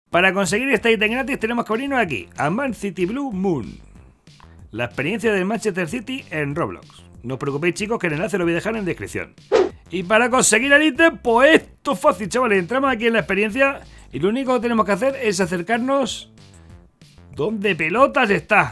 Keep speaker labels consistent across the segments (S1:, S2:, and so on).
S1: Para conseguir este ítem gratis tenemos que venirnos aquí, a Man City Blue Moon. La experiencia del Manchester City en Roblox. No os preocupéis, chicos, que el enlace lo voy a dejar en descripción. Y para conseguir el ítem, pues esto es fácil, chavales. Entramos aquí en la experiencia y lo único que tenemos que hacer es acercarnos... ¿Dónde pelotas está?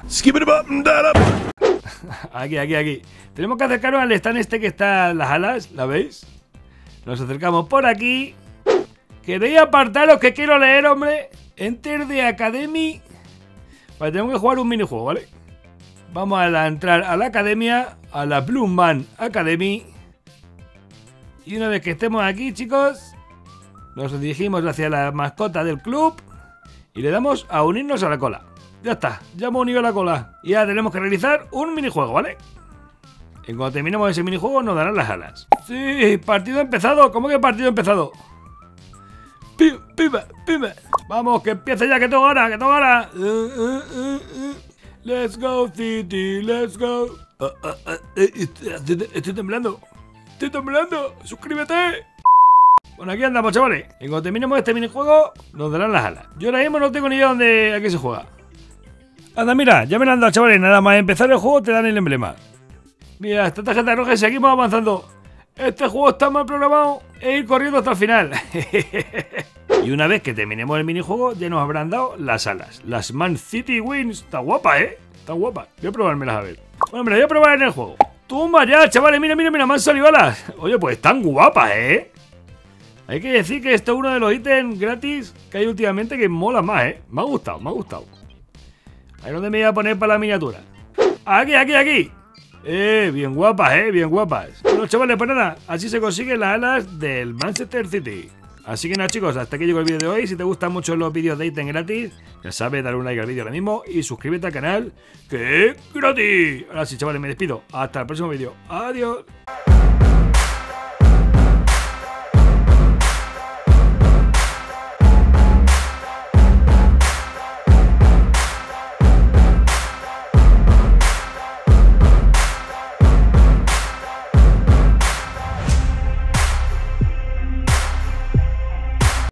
S1: Aquí. Tenemos que acercarnos al stand este que está en las alas, ¿la veis? Nos acercamos por aquí. ¿Queréis apartaros que quiero leer, hombre? Enter the Academy. Vale, tenemos que jugar un minijuego, ¿vale? Vamos a entrar a la academia, a la Blue Man Academy. Y una vez que estemos aquí, chicos, nos dirigimos hacia la mascota del club y le damos a unirnos a la cola. Ya está, ya hemos unido a la cola. Y ahora tenemos que realizar un minijuego, ¿vale? Y cuando terminemos ese minijuego nos darán las alas. Sí, partido empezado. ¿Cómo que partido empezado? ¡Pima! Vamos, que empiece ya, que tengo ganas, Let's go, City, let's go. Estoy temblando. Suscríbete. Bueno, aquí andamos, chavales. Y cuando terminemos este minijuego, nos darán las alas. Yo ahora mismo no tengo ni idea dónde aquí se juega. Anda, mira, ya me lo han dado, chavales. Nada más empezar el juego te dan el emblema. Mira, esta tarjeta roja y seguimos avanzando. Este juego está mal programado e ir corriendo hasta el final. Y una vez que terminemos el minijuego, ya nos habrán dado las alas. Las Man City Wings. Está guapa, ¿eh? Está guapa. Voy a probármelas a ver. Bueno, me las voy a probar en el juego. Toma ya, chavales. Mira, me han salido alas. Oye, pues están guapas, ¿eh? Hay que decir que esto es uno de los ítems gratis que hay últimamente que mola más, ¿eh? Me ha gustado. Ahí es donde me voy a poner para la miniatura. Aquí. Bien guapas, bien guapas. Bueno, chavales, pues nada, así se consiguen las alas del Manchester City. Así que nada, chicos, hasta aquí llegó el vídeo de hoy. Si te gustan mucho los vídeos de ítem gratis, ya sabes, dale un like al vídeo ahora mismo y suscríbete al canal, que es gratis. Ahora sí, chavales, me despido. Hasta el próximo vídeo. Adiós.